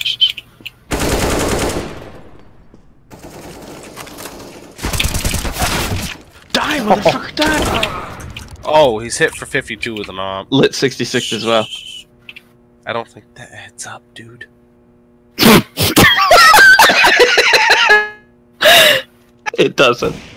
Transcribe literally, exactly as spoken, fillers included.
Die, motherfucker, die! Oh, he's hit for fifty-two with an arm. Lit sixty-six as well. I don't think that adds up, dude. It doesn't.